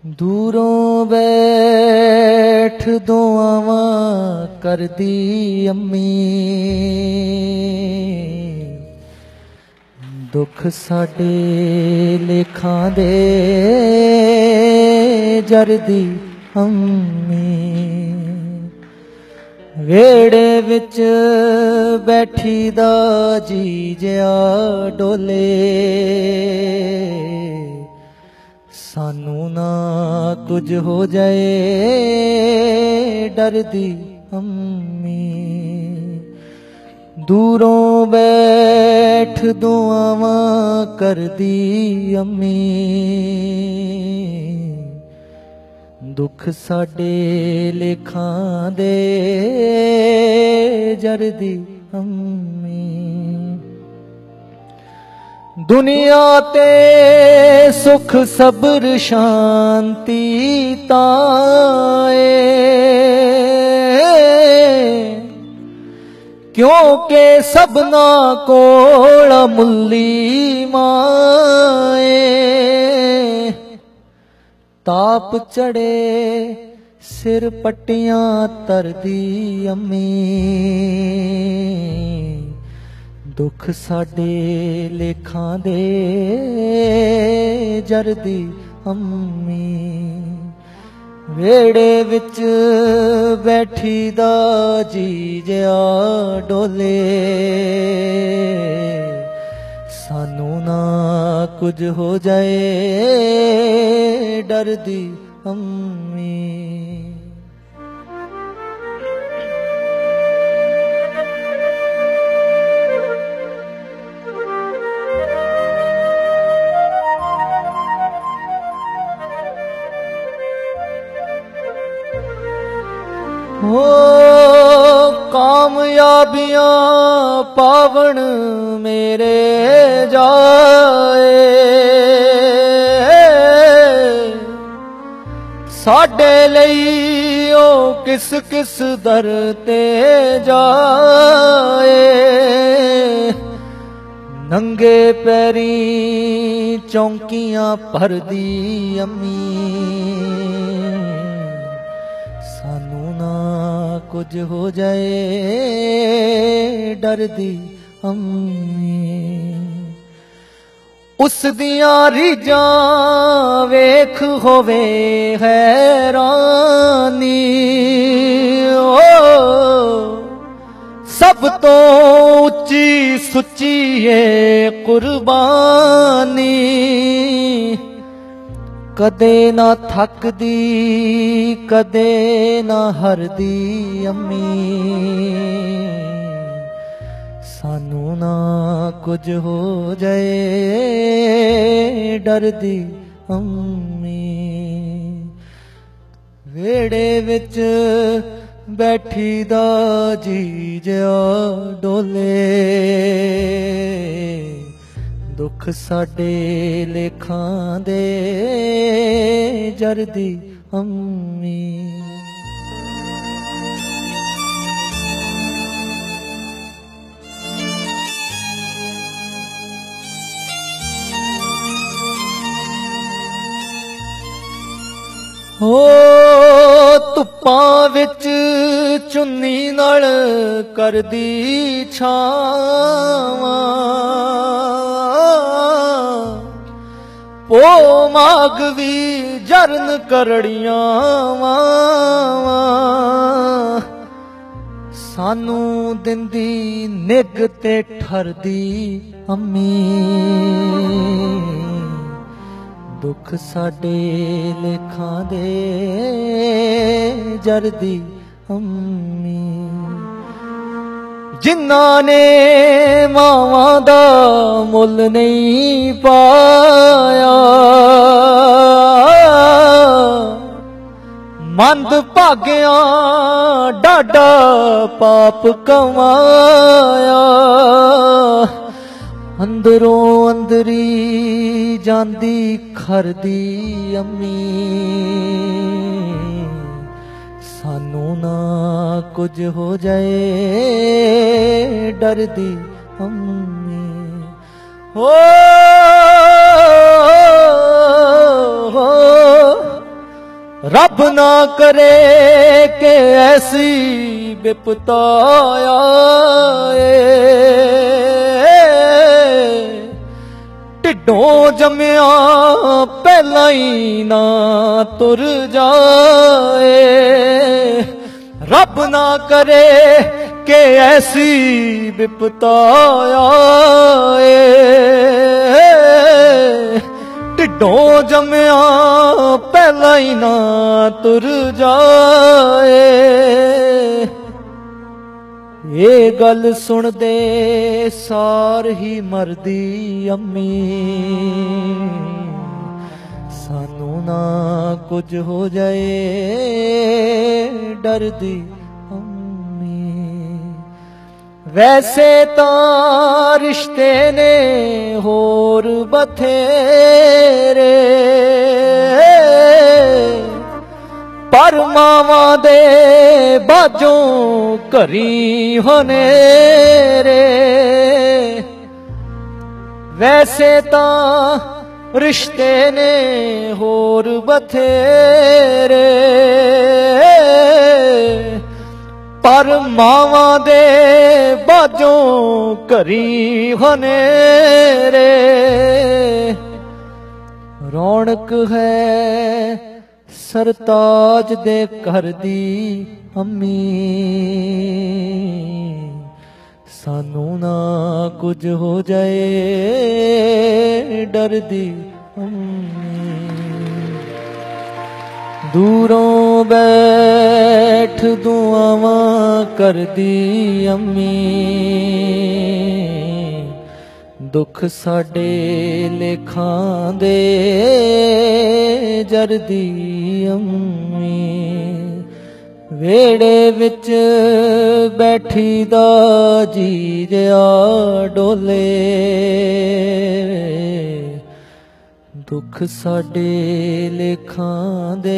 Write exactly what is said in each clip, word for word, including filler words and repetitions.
दूरों बैठ दुआवां करदी अम्मी, दुख साडे लेखां दे जरदी अम्मी। वेड़े विच बैठी दा जी जिया डोले, सानू ना कुछ हो जाए डरदी अम्मी। दूरों बैठ दुआवां करदी अम्मी, दुख साडे लेखां दे जरदी अम्मी। दुनिया ते सुख सब्र शांति ताए, क्योंकि सबना कोल मुल्ली माए। ताप चढ़े सिर पट्टियां तरदी अम्मी, दुख साडे लेखां दे जरदी अम्मी। वेड़े विच बैठी दा जी जिया डोले, सानू ना कुछ हो जाए डरदी अम्मी। हो कामयाबियां पावण मेरे जाए, साडे लई ओ किस किस दर ते जाए। नंगे पैरी चौंकियां भरदी अम्मी, सानू ना कुछ हो जाए डरदी अम्मी। उस दियां रीजां वेख होवे हैरानी, ओ सब तो उच्ची सुच्ची है कुर्बानी। कदे ना थकदी कदे ना हरदी अम्मी, सानू ना कुछ हो जाए डरदी अम्मी। वेड़े विच बैठी दा जी जिया डोले, दुख साडे लेखां दे जरदी अम्मी। हो धुप्पां विच चुन्नी नाल करदी छावां, पो मागवी जरन करड़ियां वां। सानू दिंदी निग ते ठरदी अम्मी, दुख साडे लेखां दे जरदी अम्मी। जिन्हां ने मावां दा मुल नहीं पाया, मंद भाग्यां डाडा पाप कमाया। अंदरों अंदरी जांदी खरदी अम्मी, सानू ना कुछ हो जाए डरदी अम्मी। हो, हो, हो रब ना करे के ऐसी विपता आए, ढिडों जम्या पहला ही ना तुर जाए। रब ना करे के ऐसी विपता आए, ढिडों जम्या पहला ही ना तुर जाए। ये गल सुन दे सार ही मरदी अम्मी, सानू ना कुछ हो जाए डरदी अम्मी। वैसे तां रिश्ते ने होर बथेरे, पर मावां दे बाजों घरी हनेरे। वैसे तां रिश्ते ने होर बथेरे, पर मावां दे बाजों घरी हनेरे। रौनक है सरताज दे घर दी अम्मी, सानू ना कुछ हो जाए डरदी अम्मी। दूरों बैठ दुआवां करदी अम्मी, दुख साडे लेखां दे जरदी अम्मी। वेड़े विच बैठी दा जी जिया डोले, दुख साडे लेखां दे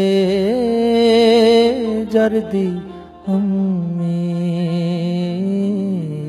जरदी अम्मी।